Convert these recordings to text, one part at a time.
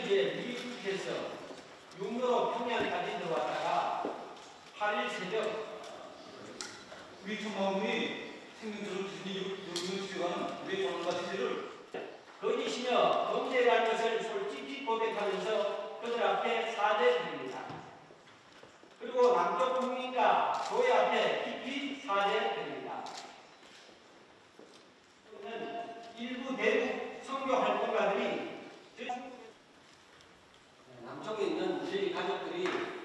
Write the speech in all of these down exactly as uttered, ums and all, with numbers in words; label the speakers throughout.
Speaker 1: 주에 미국에서 육로로 평양까지 들어왔다가 팔 일 새벽
Speaker 2: 우리 천마음이 생명처럼 지신이 요구하는 우리의 전원과 지지를
Speaker 1: 거짓이며 범죄라는 것을 솔직히 고백하면서 그들 앞에 사죄드립니다. 그리고 남쪽 국민과 교회 앞에 깊이 사죄드립니다. 일부 대북 선교 활동가들이 남쪽에 있는 저희 가족들이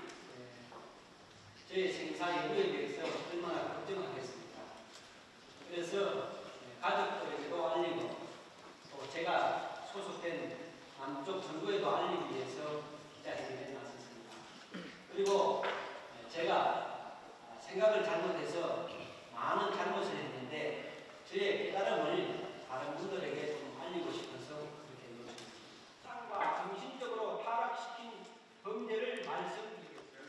Speaker 1: 저희 생사 여부에 대해서 얼마나 걱정하겠습니까? 그래서 가족들에게도 알리고 또 제가 소속된 남쪽 정부에도 알리기 위해서 기자회견에 나섰습니다. 그리고 제가 생각을 잘못해서 많은 잘못을 했는데 저의 깨달음을 다른 분들에게 좀 알리고 싶어서 그렇게 놓쳤습니다. 땅과 정신적으로 타락시킨 범죄를 말씀드리겠습니다.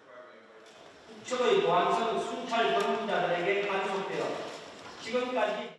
Speaker 1: 북측의 보안성 순찰 전문자들에게 간섭되어 지금까지